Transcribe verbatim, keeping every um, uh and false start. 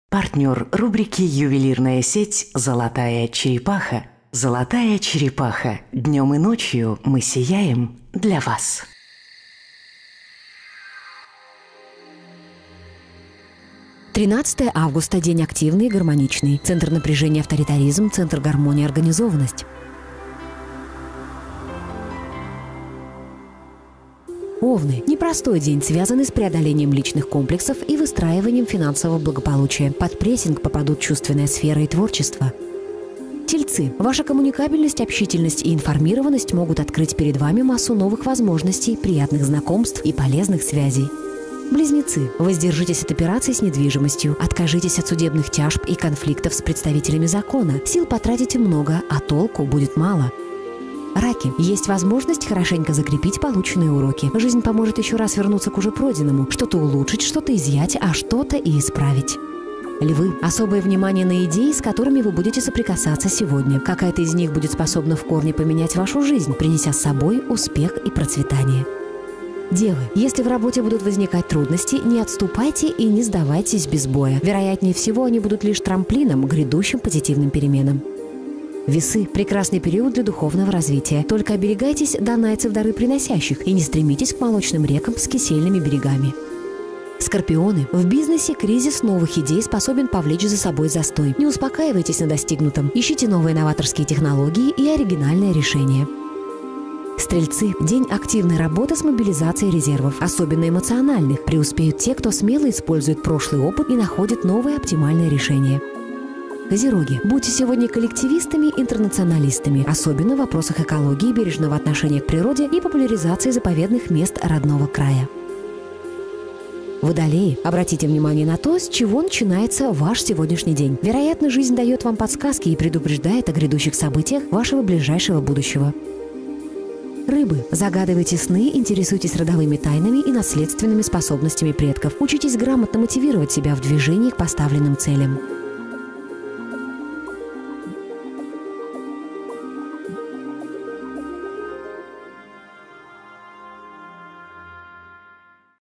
Партнер рубрики «Ювелирная сеть «Золотая черепаха». «Золотая черепаха». Днем и ночью мы сияем для вас. тринадцатое августа. День активный и гармоничный. Центр напряжения — авторитаризм, центр гармонии — организованность. Овны. Непростой день, связанный с преодолением личных комплексов и выстраиванием финансового благополучия. Под прессинг попадут чувственная сфера и творчество. Тельцы. Ваша коммуникабельность, общительность и информированность могут открыть перед вами массу новых возможностей, приятных знакомств и полезных связей. Близнецы. Воздержитесь от операций с недвижимостью, откажитесь от судебных тяжб и конфликтов с представителями закона. Сил потратите много, а толку будет мало. Раки. Есть возможность хорошенько закрепить полученные уроки. Жизнь поможет еще раз вернуться к уже пройденному, что-то улучшить, что-то изъять, а что-то и исправить. Львы. Особое внимание на идеи, с которыми вы будете соприкасаться сегодня. Какая-то из них будет способна в корне поменять вашу жизнь, принеся с собой успех и процветание. Девы. Если в работе будут возникать трудности, не отступайте и не сдавайтесь без боя. Вероятнее всего, они будут лишь трамплином к грядущим позитивным переменам. Весы. Прекрасный период для духовного развития. Только оберегайтесь донайцев дары приносящих и не стремитесь к молочным рекам с кисельными берегами. Скорпионы. В бизнесе кризис новых идей способен повлечь за собой застой. Не успокаивайтесь на достигнутом. Ищите новые новаторские технологии и оригинальные решения. Стрельцы. День активной работы с мобилизацией резервов, особенно эмоциональных. Преуспеют те, кто смело использует прошлый опыт и находит новые оптимальные решения. Козероги. Будьте сегодня коллективистами, интернационалистами, особенно в вопросах экологии, бережного отношения к природе и популяризации заповедных мест родного края. Водолеи. Обратите внимание на то, с чего начинается ваш сегодняшний день. Вероятно, жизнь дает вам подсказки и предупреждает о грядущих событиях вашего ближайшего будущего. Рыбы. Загадывайте сны, интересуйтесь родовыми тайнами и наследственными способностями предков. Учитесь грамотно мотивировать себя в движении к поставленным целям.